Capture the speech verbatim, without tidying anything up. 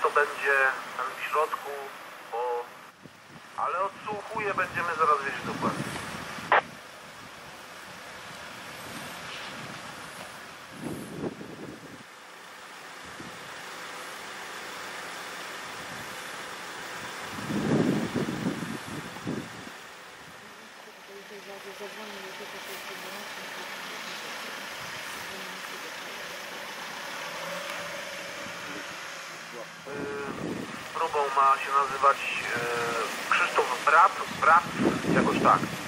to będzie tam w środku, bo... Ale odsłuchuję, będziemy zaraz wiedzieć dokładnie. Próbą ma się nazywać e, Krzysztof Brat, Brat, jakoś tak.